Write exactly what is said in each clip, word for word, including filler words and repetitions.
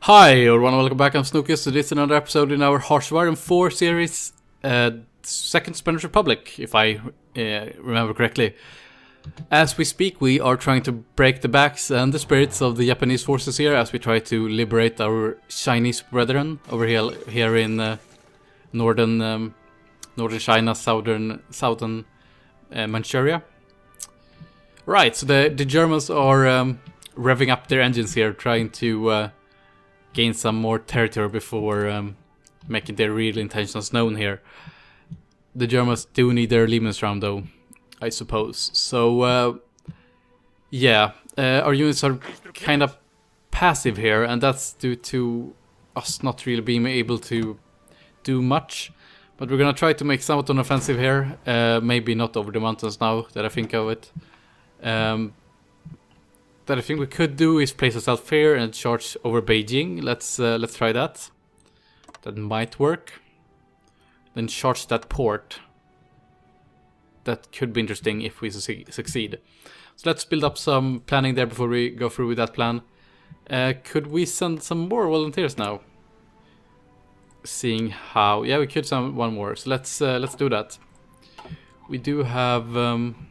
Hi everyone, welcome back. I'm Snokus. So this is another episode in our Harshvard four series, uh, Second Spanish Republic, if I uh, remember correctly. As we speak, we are trying to break the backs and the spirits of the Japanese forces here as we try to liberate our Chinese brethren over here, here in uh, northern um, northern China, southern southern uh, Manchuria. Right, so the the Germans are um, revving up their engines here, trying to uh, gain some more territory before um, making their real intentions known here. The Germans do need their Lebensraum though, I suppose. So, uh, yeah, uh, our units are kind of passive here, and that's due to us not really being able to do much. But we're gonna try to make somewhat an offensive here, uh, maybe not over the mountains now that I think of it. Um, that I think we could do is place ourselves here and charge over Beijing. Let's uh, let's try that. That might work. Then charge that port. That could be interesting if we su succeed. So let's build up some planning there before we go through with that plan. Uh, could we send some more volunteers now? Seeing how, yeah, we could send one more. So let's uh, let's do that. We do have. Um,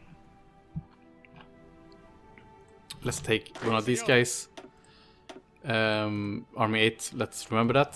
Let's take one of these guys. Um, Army eight, let's remember that.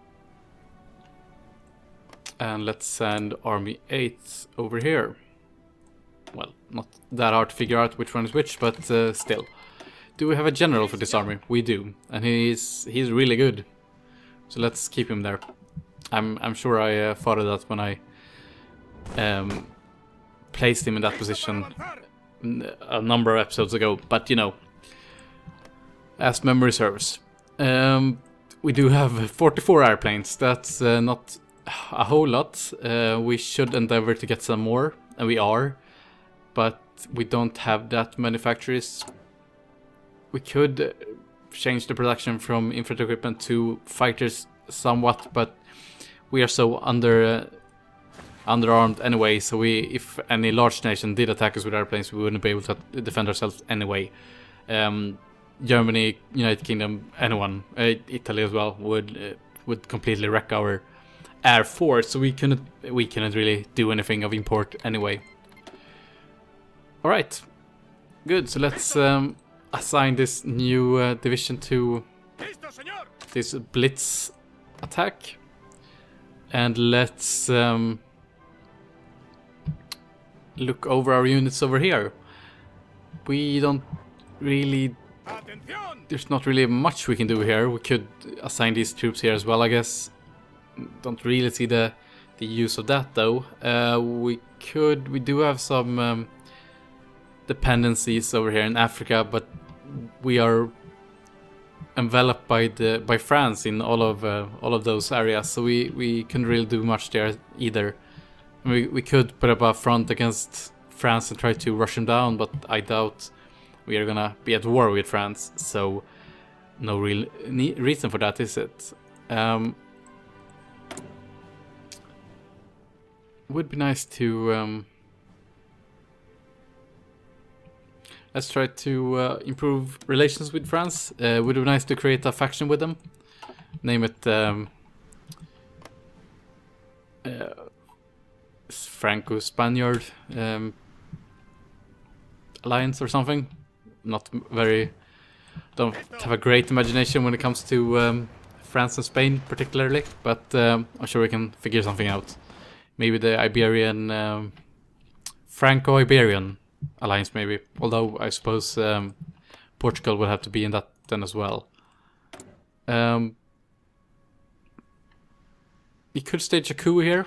And let's send Army eight over here. Well, not that hard to figure out which one is which, but uh, still. Do we have a general for this army? We do. And he's he's really good. So let's keep him there. I'm, I'm sure I uh, thought of that when I um, placed him in that position a number of episodes ago, but you know, as memory serves. Um, we do have forty-four airplanes. That's uh, not a whole lot. Uh, we should endeavor to get some more, and we are, but we don't have that many factories. We could change the production from infantry equipment to fighters somewhat, but we are so under uh, underarmed anyway, so we, if any large nation did attack us with airplanes, we wouldn't be able to defend ourselves anyway. Um, Germany, United Kingdom, anyone, uh, Italy as well, would uh, would completely wreck our air force. So we couldn't we couldn't really do anything of import anyway. All right, good. So let's um, assign this new uh, division to this blitz attack, and let's. Um, look over our units over here. We don't really... There's not really much we can do here. We could assign these troops here as well, I guess. Don't really see the, the use of that though. Uh, we could... We do have some um, dependencies over here in Africa, but we are enveloped by the by France in all of uh, all of those areas, so we, we couldn't really do much there either. We, we could put up a front against France and try to rush them down, but I doubt we are gonna be at war with France, so no real reason for that, is it? Um, would be nice to... Um, let's try to uh, improve relations with France. Uh, would be nice to create a faction with them. Name it... Um, uh, Franco-Spaniard um, alliance or something. Not very... Don't have a great imagination when it comes to um, France and Spain particularly, but um, I'm sure we can figure something out. Maybe the Iberian... Um, Franco-Iberian alliance maybe. Although I suppose um, Portugal would have to be in that then as well. Um, we could stage a coup here.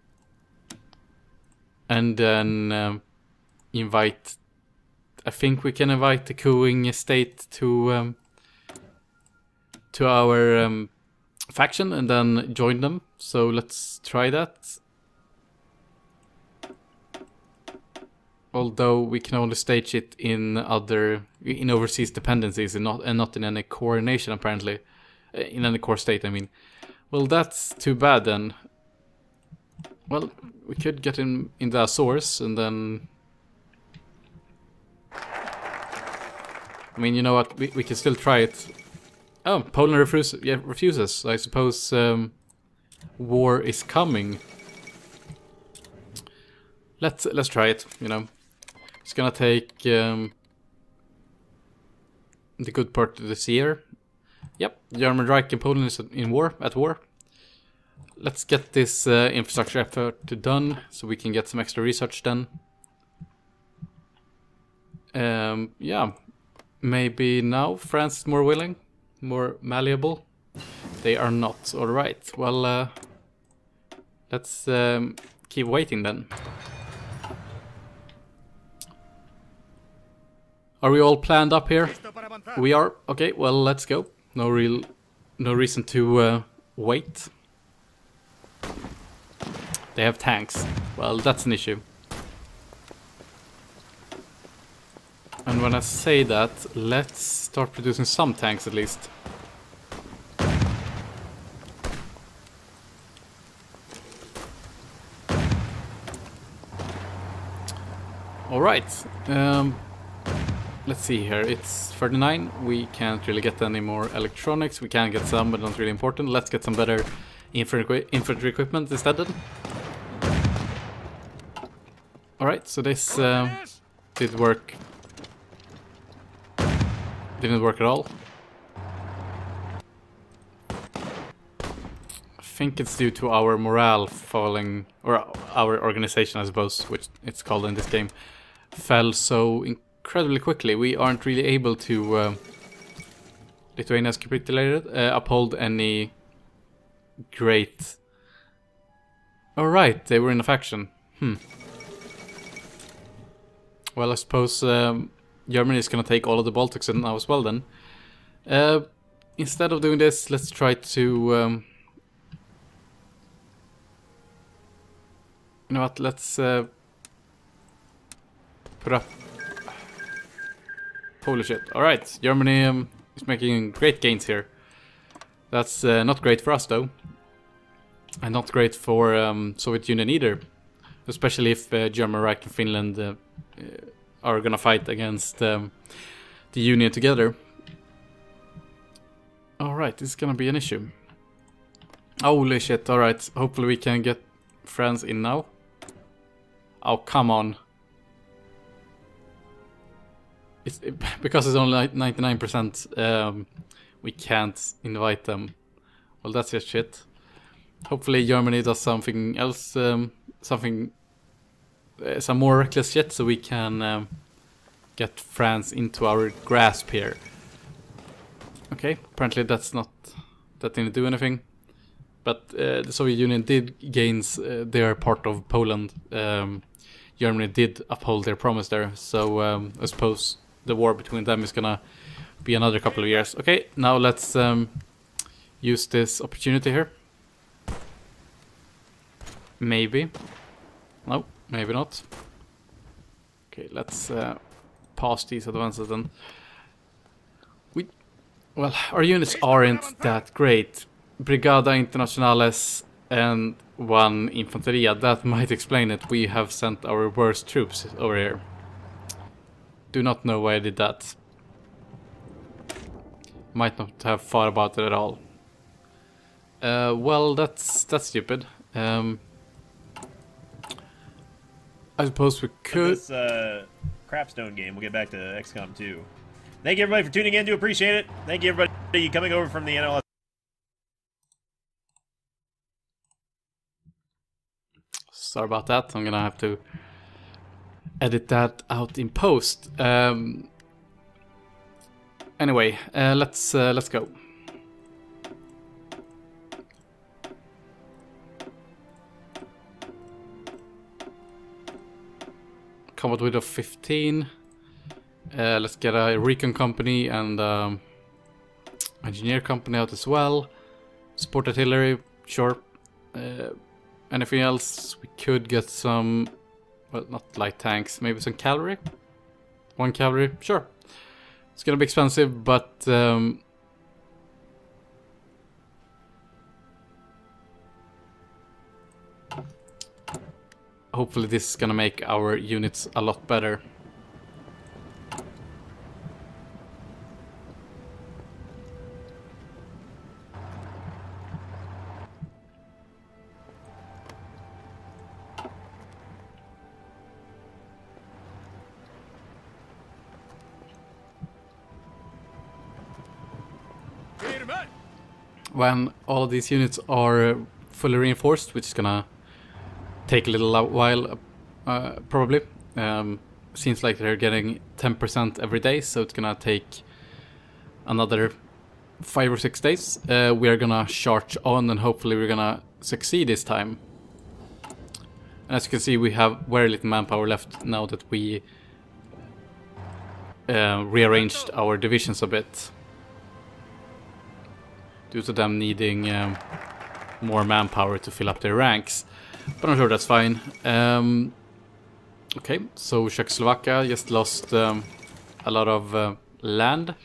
And then um, invite, I think we can invite the cooing state to um, to our um, faction and then join them. So let's try that. Although we can only stage it in other, in overseas dependencies and not, and not in any core nation apparently. In any core state, I mean. Well, that's too bad then. Well, we could get in in the Azores and then... I mean, you know what, we, we can still try it. Oh, Poland refuses. Yeah, refuses. I suppose um, war is coming. Let's let's try it. You know, it's gonna take um, the good part of this year. Yep, German Reich and Poland is in war at war. Let's get this uh, infrastructure effort done so we can get some extra research done. Um, yeah, maybe now France is more willing. More malleable. They are not. Alright, well, uh, let's um, keep waiting then. Are we all planned up here? We are. Okay, well, let's go. No real, no reason to uh, wait. They have tanks. Well, that's an issue. And when I say that, let's start producing some tanks at least. Alright, um, let's see here, it's thirty-nine, we can't really get any more electronics, we can get some but not really important. Let's get some better infantry, infantry equipment instead then. Alright, so this uh, did work. Didn't work at all. I think it's due to our morale falling, or our organization I suppose, which it's called in this game, fell so incredibly quickly. We aren't really able to, uh, Lithuania's capitulated, uh, uphold any great... Alright, they were in a faction. Hmm. Well, I suppose um, Germany is gonna take all of the Baltics now as well then. Uh, instead of doing this, let's try to... Um, you know what, let's uh, put up... Holy shit. Alright, Germany um, is making great gains here. That's uh, not great for us though. And not great for um, Soviet Union either. Especially if uh, German Reich and Finland uh, are gonna fight against um, the Union together. Alright, this is gonna be an issue. Holy shit, alright. Hopefully we can get France in now. Oh, come on. It's, it, because it's only ninety-nine percent, um, we can't invite them. Well, that's just shit. Hopefully Germany does something else, um, something, uh, some more reckless shit, so we can um, get France into our grasp here. Okay, apparently that's not, that didn't do anything. But uh, the Soviet Union did gain uh, their part of Poland. Um, Germany did uphold their promise there, so um, I suppose the war between them is gonna be another couple of years. Okay, now let's um, use this opportunity here. Maybe. No, maybe not. Okay, let's uh, pass these advances then. We, well, our units aren't that great. Brigada Internationales and one Infanteria, that might explain it. We have sent our worst troops over here. Do not know why I did that. Might not have thought about it at all. Uh, well, that's that's stupid. Um, I suppose we could. This uh, Crapstone game. We'll get back to X COM two. Thank you everybody for tuning in. Do appreciate it. Thank you everybody coming over from the N L S. Sorry about that. I'm gonna have to edit that out in post. Um, anyway, uh, let's uh, let's go. Combat width of fifteen. Uh, let's get a recon company and um, engineer company out as well. Support artillery, sure. Uh, anything else? We could get some, well, not light tanks, maybe some cavalry. One cavalry, sure. It's gonna be expensive, but um, hopefully this is gonna make our units a lot better. when all of these units are fully reinforced, which is gonna take a little while, uh, probably. Um, seems like they're getting ten percent every day, so it's gonna take another five or six days. Uh, we are gonna charge on, and hopefully we're gonna succeed this time. And as you can see, we have very little manpower left now that we uh, rearranged our divisions a bit, due to them needing um, more manpower to fill up their ranks. But I'm sure that's fine. Um, okay, so Czechoslovakia just lost um, a lot of uh, land.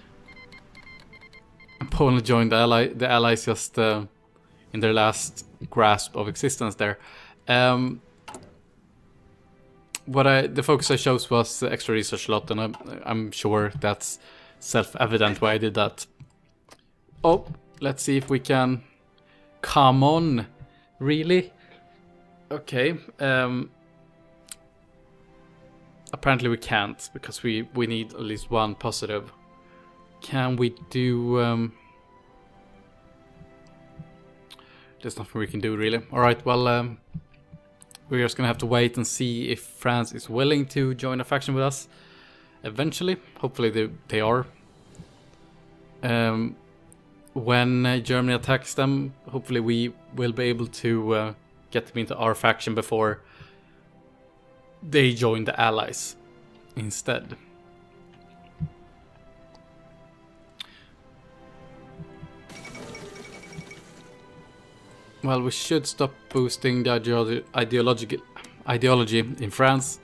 And Poland joined the, ally the Allies just uh, in their last grasp of existence there. Um, what I the focus I chose was extra research slot, and I'm, I'm sure that's self-evident why I did that. Oh, let's see if we can... Come on! Really? Okay. Um, apparently we can't, because we, we need at least one positive. Can we do... Um, there's nothing we can do, really. Alright, well... Um, we're just gonna have to wait and see if France is willing to join a faction with us. Eventually. Hopefully they, they are. Um... When uh, Germany attacks them, hopefully we will be able to uh, get them into our faction before they join the Allies instead. Well, we should stop boosting the ideology, ideology, ideology in France.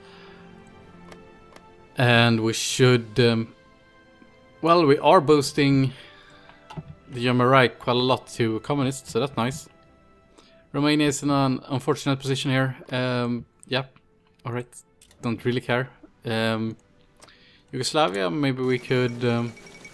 And we should... Um, well, we are boosting... the German Reich quite a lot to communists, so that's nice. Romania is in an unfortunate position here. Um, yeah, alright, don't really care. Um, Yugoslavia, maybe we could um,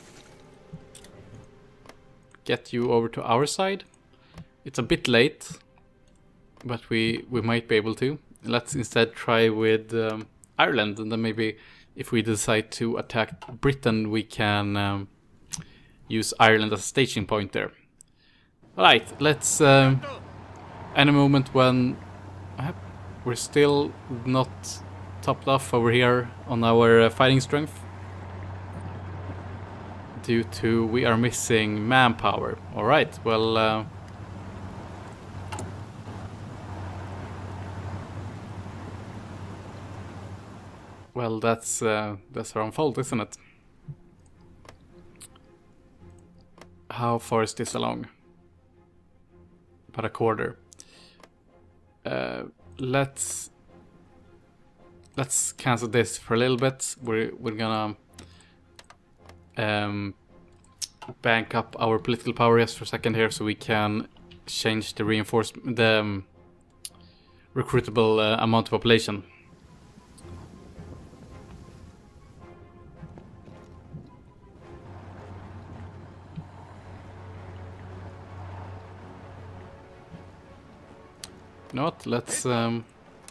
get you over to our side. It's a bit late, but we, we might be able to. Let's instead try with um, Ireland, and then maybe if we decide to attack Britain, we can... Um, use Ireland as a staging point there. Alright, let's... Um, any moment when... Uh, we're still not topped off over here on our uh, fighting strength. Due to we are missing manpower. Alright, well... Uh, well, that's, uh, that's our own fault, isn't it? How far is this along? About a quarter. Uh, let's let's cancel this for a little bit. We're we're gonna um, bank up our political power just for a second here, so we can change the reinforcement, the um, recruitable uh, amount of population. You know what? Let's um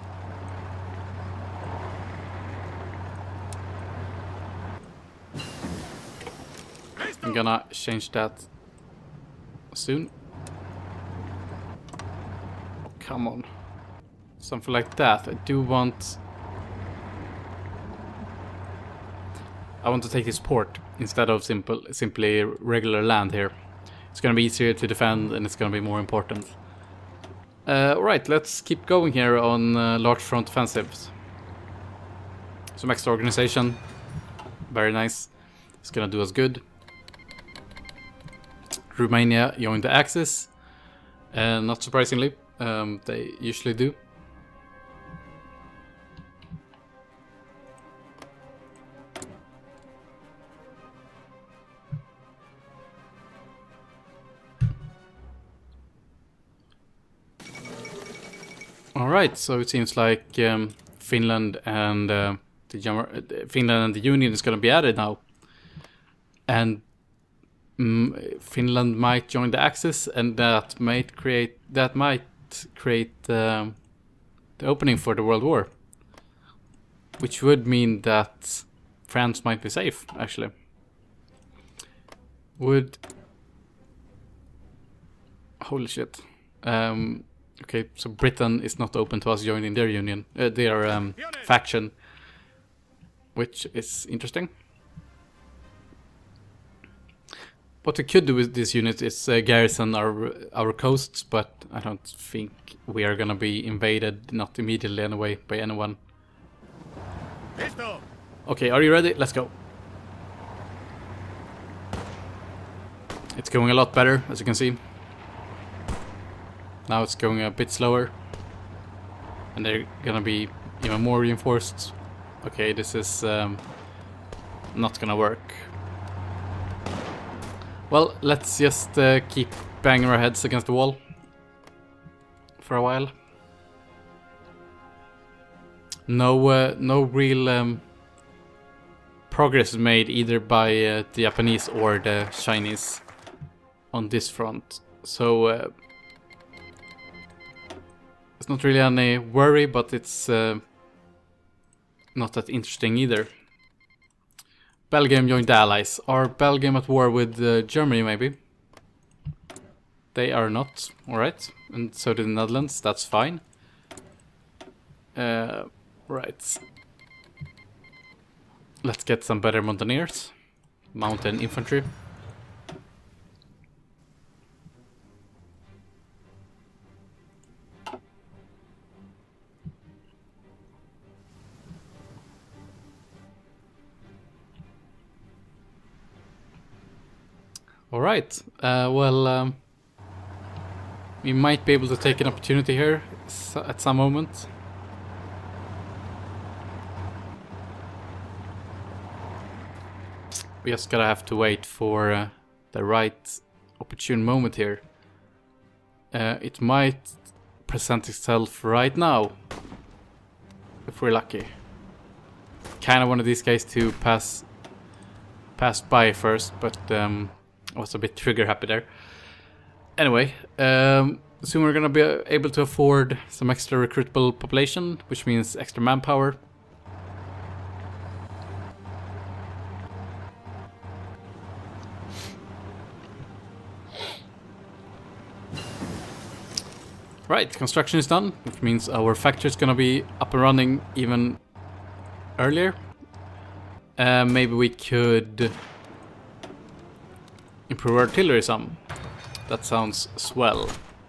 I'm gonna change that soon. Come on. Something like that. I do want I want to take this port instead of simple simply regular land here. It's gonna be easier to defend, and it's gonna be more important. Uh, Alright, let's keep going here on uh, large front offensives. Some extra organization. Very nice. It's gonna do us good. Romania joined the Axis. And not surprisingly, um, they usually do. Alright, so it seems like um, Finland and uh, the German, uh, Finland and the Union is going to be added now, and um, Finland might join the Axis, and that might create that might create um, the opening for the World War, which would mean that France might be safe. Actually, would Holy shit. Um, okay, so Britain is not open to us joining their union, uh, their um, faction, which is interesting. What we could do with this unit is uh, garrison our our coasts, but I don't think we are gonna be invaded, not immediately anyway, by anyone. Okay, are you ready? Let's go. It's going a lot better, as you can see. Now it's going a bit slower. And they're gonna be even more reinforced. Okay, this is um, not gonna work. Well, let's just uh, keep banging our heads against the wall for a while. No, uh, no real um, progress is made either by uh, the Japanese or the Chinese on this front. So uh, it's not really any worry, but it's uh, not that interesting either. Belgium joined the Allies. Are Belgium at war with uh, Germany, maybe? They are not. Alright. And so did the Netherlands. That's fine. Uh, right. Let's get some better mountaineers. Mountain infantry. Alright, uh, well, um, we might be able to take an opportunity here at some moment. We just gotta have to wait for uh, the right opportune moment here. Uh, it might present itself right now, if we're lucky. Kinda wanted these guys to pass, pass by first, but um, I was a bit trigger happy there. Anyway, um, soon we're gonna be able to afford some extra recruitable population, which means extra manpower. Right, construction is done, which means our factory is gonna be up and running even earlier. Uh, maybe we could improve artillery some. That sounds swell.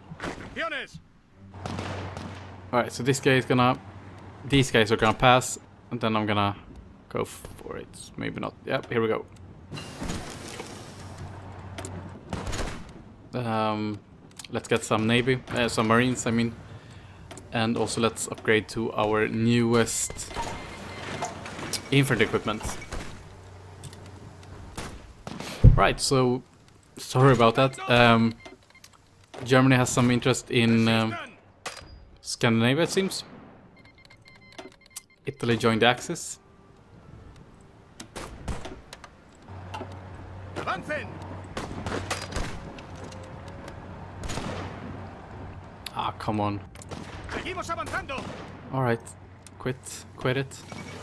Alright, so this guy is gonna... These guys are gonna pass, and then I'm gonna go for it. Maybe not. Yep, here we go. Um, let's get some navy, uh, some marines, I mean. And also let's upgrade to our newest infantry equipment. Right, so... Sorry about that. Um, Germany has some interest in um, Scandinavia, it seems. Italy joined the Axis. Ah, come on. Alright, quit, quit it.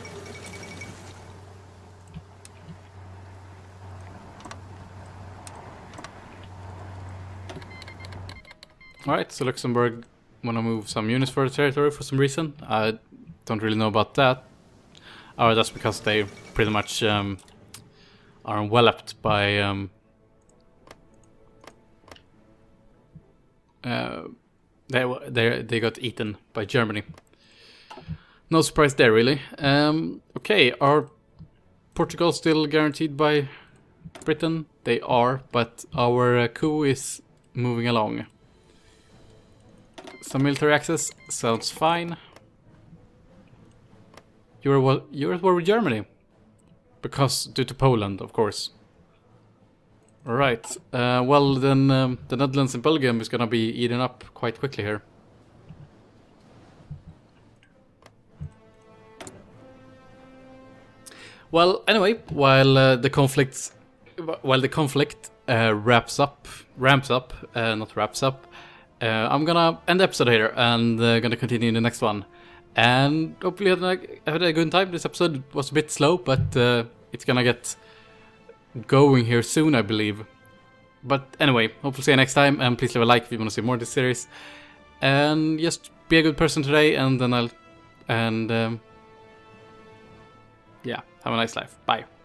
Alright, so Luxembourg wanna move some units for the territory for some reason. I don't really know about that. Oh, that's because they pretty much um, are enveloped by um, uh, they they they got eaten by Germany. No surprise there, really. Um, okay, are Portugal still guaranteed by Britain? They are, but our uh, coup is moving along. Some military access sounds fine. You're at you're at war with Germany, because due to Poland, of course. All right. Uh, well, then um, the Netherlands and Belgium is gonna be eaten up quite quickly here. Well, anyway, while uh, the conflict, while the conflict uh, wraps up, ramps up, uh, not wraps up. Uh, I'm gonna end the episode here and uh, gonna continue in the next one. And hopefully I had a good time. This episode was a bit slow, but uh, it's gonna get going here soon, I believe. But anyway, hopefully see you next time, and please leave a like if you want to see more of this series. And just be a good person today, and then I'll... And... Um, yeah, have a nice life. Bye.